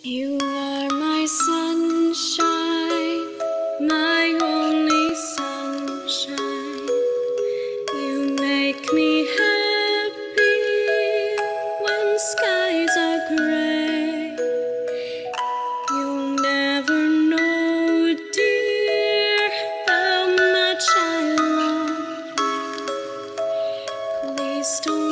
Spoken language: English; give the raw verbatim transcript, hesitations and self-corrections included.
You are my sunshine, my only sunshine. You make me happy when skies are gray. You'll never know, dear, how much I love you. Please don't